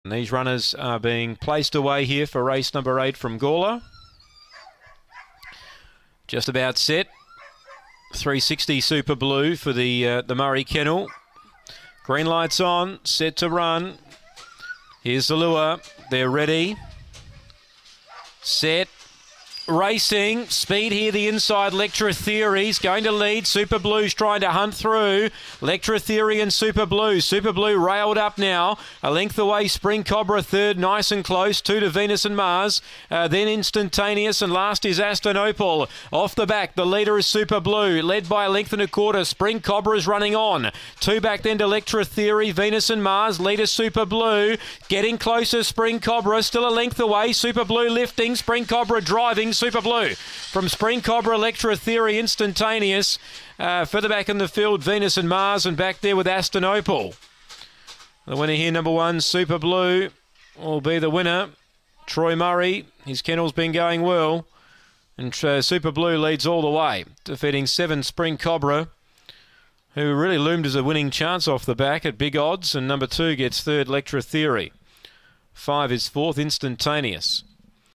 And these runners are being placed away here for race number 8 from Gawler. Just about set. 360 Super Blue for the Murray Kennel. Green lights on, set to run. Here's the lure. They're ready. Set. Racing, speed here, the inside, Lectra Theory's going to lead. Super Blue's trying to hunt through. Lectra Theory and Super Blue. Super Blue railed up now. A length away, Spring Cobra third, nice and close. 2 to Venus and Mars. Then Instantaneous, and last is Aston Opal. Off the back, the leader is Super Blue, led by a length and a quarter. Spring Cobra is running on. 2 back then to Lectra Theory, Venus and Mars. Leader Super Blue, getting closer. Spring Cobra still a length away. Super Blue lifting, Spring Cobra driving. Super Blue from Spring Cobra, Lectra Theory, Instantaneous. Further back in the field, Venus and Mars, and back there with Aston Opal. The winner here, number 1, Super Blue, will be the winner. Troy Murray, his kennel's been going well. And Super Blue leads all the way, defeating 7 Spring Cobra, who really loomed as a winning chance off the back at big odds. And number 2 gets third, Lectra Theory. 5 is fourth, Instantaneous.